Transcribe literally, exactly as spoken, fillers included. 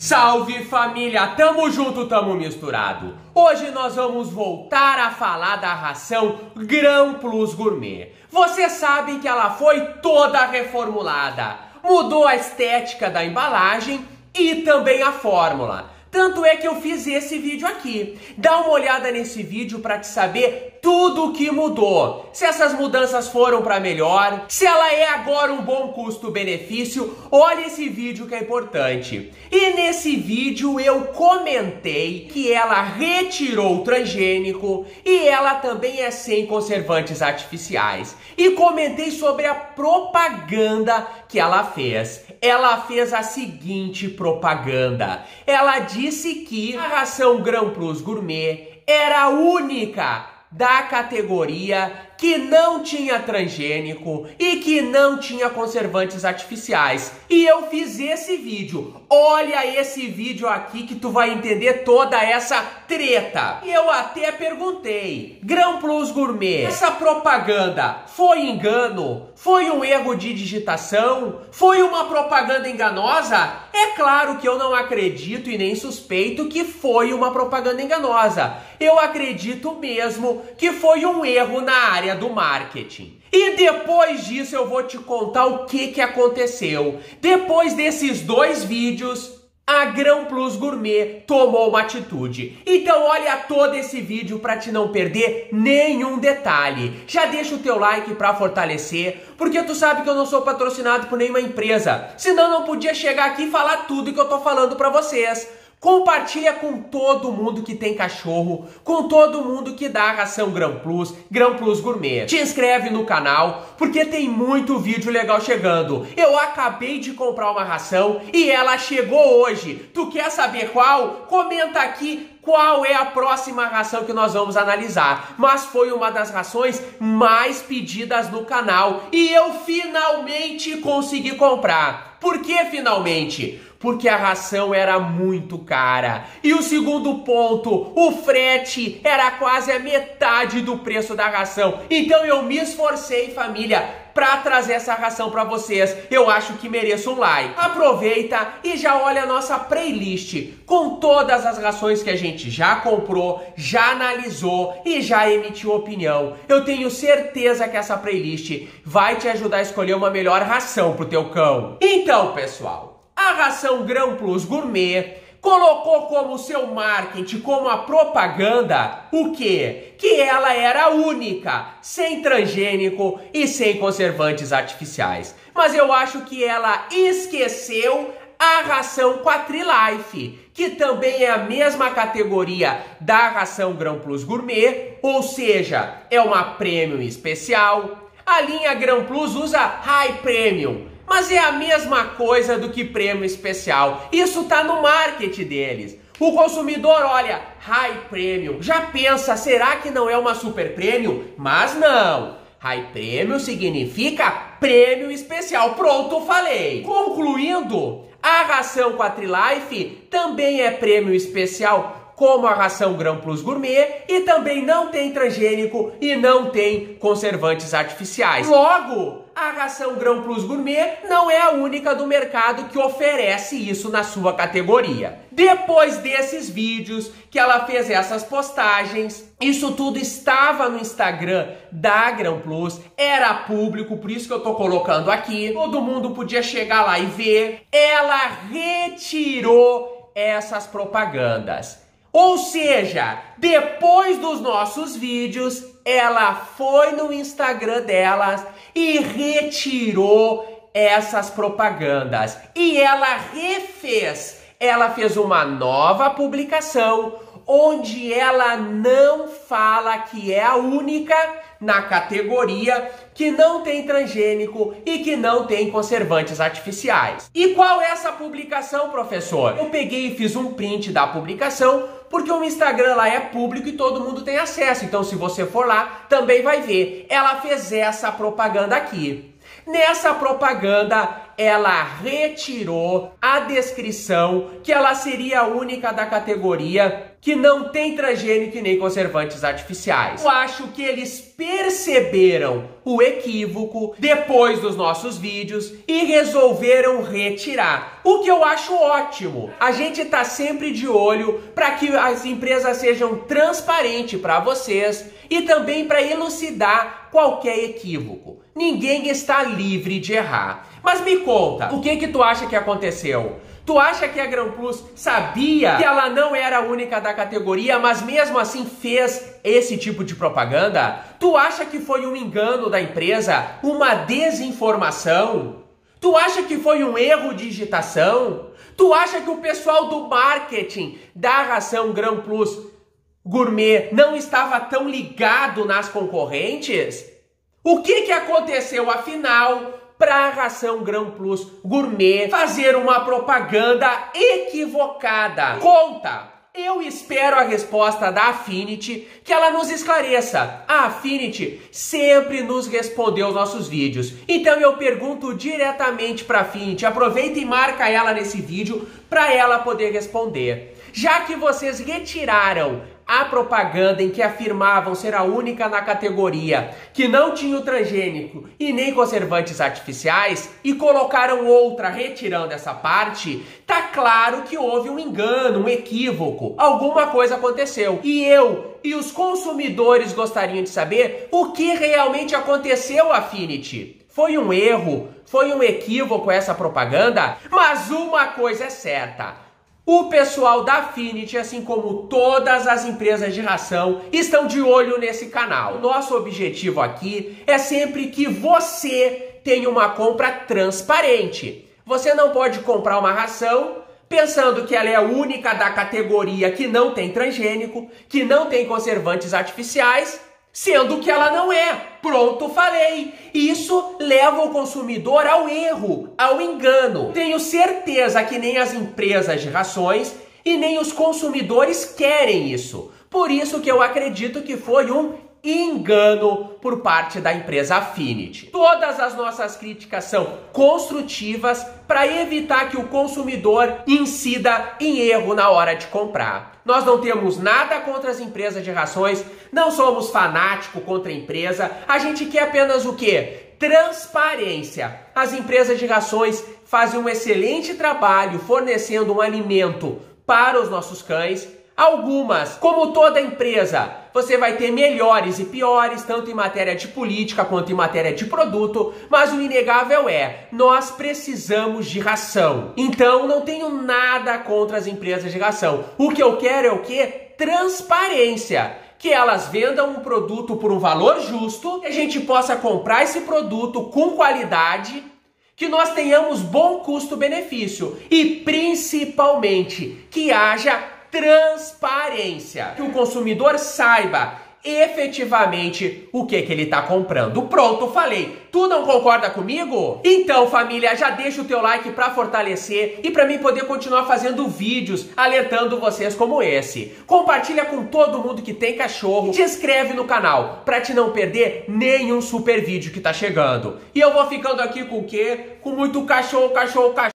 Salve família, tamo junto, tamo misturado. Hoje nós vamos voltar a falar da ração Grão Plus Gourmet. Você sabe que ela foi toda reformulada, mudou a estética da embalagem e também a fórmula. Tanto é que eu fiz esse vídeo aqui. Dá uma olhada nesse vídeo para te saber tudo o que mudou. Se essas mudanças foram para melhor, se ela é agora um bom custo-benefício, olha esse vídeo que é importante. E nesse vídeo eu comentei que ela retirou o transgênico e ela também é sem conservantes artificiais. E comentei sobre a propaganda que ela fez. Ela fez a seguinte propaganda. Ela disse que a ração Grão Plus Gourmet era a única da categoria que não tinha transgênico e que não tinha conservantes artificiais. E eu fiz esse vídeo. Olha esse vídeo aqui que tu vai entender toda essa treta. E eu até perguntei: Grão Plus Gourmet, essa propaganda foi engano? Foi um erro de digitação? Foi uma propaganda enganosa? É claro que eu não acredito e nem suspeito que foi uma propaganda enganosa. Eu acredito mesmo que foi um erro na área do marketing. E depois disso eu vou te contar o que que aconteceu. Depois desses dois vídeos, a Grão Plus Gourmet tomou uma atitude. Então olha todo esse vídeo para te não perder nenhum detalhe. Já deixa o teu like para fortalecer, porque tu sabe que eu não sou patrocinado por nenhuma empresa. Senão não podia chegar aqui e falar tudo que eu tô falando para vocês. Compartilha com todo mundo que tem cachorro, com todo mundo que dá a ração Grão Plus, Grão Plus Gourmet. Te inscreve no canal, porque tem muito vídeo legal chegando. Eu acabei de comprar uma ração e ela chegou hoje. Tu quer saber qual? Comenta aqui qual é a próxima ração que nós vamos analisar. Mas foi uma das rações mais pedidas no canal e eu finalmente consegui comprar. Por que finalmente? Porque a ração era muito cara. E o segundo ponto, o frete era quase a metade do preço da ração. Então eu me esforcei, família, para trazer essa ração para vocês. Eu acho que mereço um like. Aproveita e já olha a nossa playlist com todas as rações que a gente já comprou, já analisou e já emitiu opinião. Eu tenho certeza que essa playlist vai te ajudar a escolher uma melhor ração pro teu cão. Então, pessoal, a ração Grão Plus Gourmet colocou como seu marketing, como a propaganda, o quê? Que ela era única, sem transgênico e sem conservantes artificiais. Mas eu acho que ela esqueceu a ração Quatrilife, que também é a mesma categoria da ração Grão Plus Gourmet, ou seja, é uma Premium especial. A linha Grão Plus usa High Premium, mas é a mesma coisa do que prêmio especial. Isso tá no marketing deles. O consumidor olha High Premium, já pensa, será que não é uma Super Premium? Mas não. High Premium significa prêmio especial. Pronto, falei. Concluindo, a ração Quatrilife também é prêmio especial, como a ração Grão Plus Gourmet, e também não tem transgênico e não tem conservantes artificiais. Logo, a ração Grão Plus Gourmet não é a única do mercado que oferece isso na sua categoria. Depois desses vídeos que ela fez essas postagens, isso tudo estava no Instagram da Grão Plus, era público, por isso que eu tô colocando aqui. Todo mundo podia chegar lá e ver. Ela retirou essas propagandas. Ou seja, depois dos nossos vídeos, ela foi no Instagram delas e retirou essas propagandas. E ela refez, ela fez uma nova publicação onde ela não fala que é a única na categoria que não tem transgênico e que não tem conservantes artificiais. E qual é essa publicação, professor? Eu peguei e fiz um print da publicação, porque o Instagram lá é público e todo mundo tem acesso. Então, se você for lá, também vai ver. Ela fez essa propaganda aqui. Nessa propaganda, ela retirou a descrição que ela seria a única da categoria que não tem transgênico e nem conservantes artificiais. Eu acho que eles perceberam o equívoco depois dos nossos vídeos e resolveram retirar. O que eu acho ótimo. A gente tá sempre de olho para que as empresas sejam transparentes para vocês e também para elucidar qualquer equívoco. Ninguém está livre de errar. Mas me conta, o que que tu acha que aconteceu? Tu acha que a GrãoPlus sabia que ela não era a única da categoria, mas mesmo assim fez esse tipo de propaganda? Tu acha que foi um engano da empresa? Uma desinformação? Tu acha que foi um erro de digitação? Tu acha que o pessoal do marketing da ração GrãoPlus Gourmet não estava tão ligado nas concorrentes? O que que aconteceu afinal para a ração GrãoPlus Gourmet fazer uma propaganda equivocada? Conta! Eu espero a resposta da Affinity, que ela nos esclareça. A Affinity sempre nos respondeu os nossos vídeos. Então eu pergunto diretamente para a Affinity, aproveita e marca ela nesse vídeo para ela poder responder. Já que vocês retiraram a propaganda em que afirmavam ser a única na categoria que não tinha o transgênico e nem conservantes artificiais e colocaram outra retirando essa parte, tá claro que houve um engano, um equívoco, alguma coisa aconteceu. E eu e os consumidores gostariam de saber o que realmente aconteceu, Affinity. Foi um erro? Foi um equívoco essa propaganda? Mas uma coisa é certa. O pessoal da Affinity, assim como todas as empresas de ração, estão de olho nesse canal. O nosso objetivo aqui é sempre que você tenha uma compra transparente. Você não pode comprar uma ração pensando que ela é a única da categoria que não tem transgênico, que não tem conservantes artificiais, sendo que ela não é. Pronto, falei. Isso leva o consumidor ao erro, ao engano. Tenho certeza que nem as empresas de rações e nem os consumidores querem isso. Por isso que eu acredito que foi um engano por parte da empresa Affinity. Todas as nossas críticas são construtivas para evitar que o consumidor incida em erro na hora de comprar. Nós não temos nada contra as empresas de rações, não somos fanáticos contra a empresa, a gente quer apenas o quê? Transparência. As empresas de rações fazem um excelente trabalho fornecendo um alimento para os nossos cães. Algumas, como toda empresa, você vai ter melhores e piores, tanto em matéria de política quanto em matéria de produto, mas o inegável é, nós precisamos de ração. Então não tenho nada contra as empresas de ração. O que eu quero é o quê? Transparência. Que elas vendam um produto por um valor justo, que a gente possa comprar esse produto com qualidade, que nós tenhamos bom custo-benefício e principalmente que haja transparência, que o consumidor saiba efetivamente o que que ele está comprando. Pronto, falei. Tu não concorda comigo? Então, família, já deixa o teu like para fortalecer e para mim poder continuar fazendo vídeos alertando vocês como esse. Compartilha com todo mundo que tem cachorro, te inscreve no canal para te não perder nenhum super vídeo que tá chegando. E eu vou ficando aqui com o quê? Com muito cachorro, cachorro, cachorro.